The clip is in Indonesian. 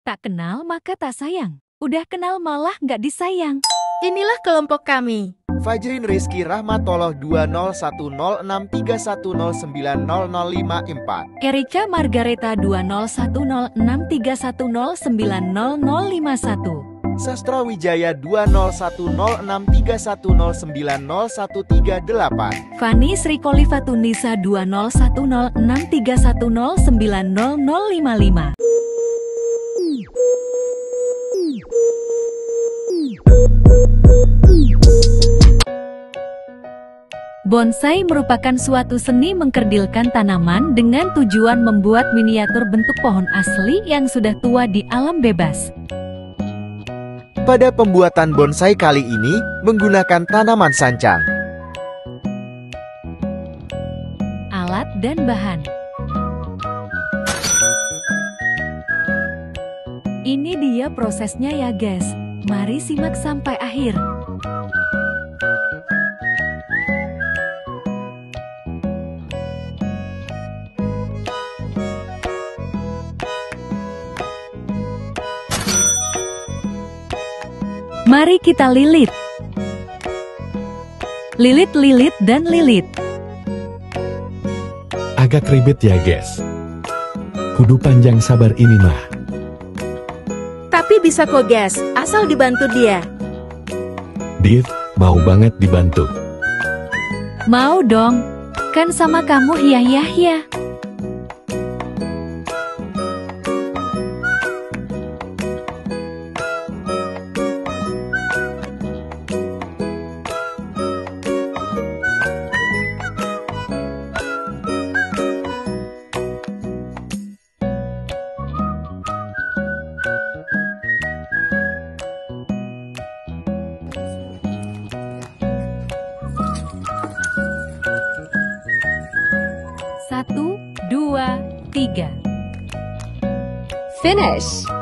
Tak kenal maka tak sayang. Udah kenal malah nggak disayang. Inilah kelompok kami. Fajrin Rizky Rahmatullah 2010631090054. Erica Margareta 2010631090051. Sastra Wijaya 2010631090138. Fani Sri Kolifatunisa 2010631090055. Bonsai merupakan suatu seni mengkerdilkan tanaman dengan tujuan membuat miniatur bentuk pohon asli yang sudah tua di alam bebas. Pada pembuatan bonsai kali ini menggunakan tanaman sancang. Alat dan bahan. Ini dia prosesnya ya guys. Mari simak sampai akhir. Mari kita lilit. Lilit, dan lilit. Agak ribet ya guys. Kudu panjang sabar ini mah. Tapi bisa kok guys, asal dibantu dia. Div, mau banget dibantu. Mau dong, kan sama kamu ya. Satu, dua, tiga. Finish.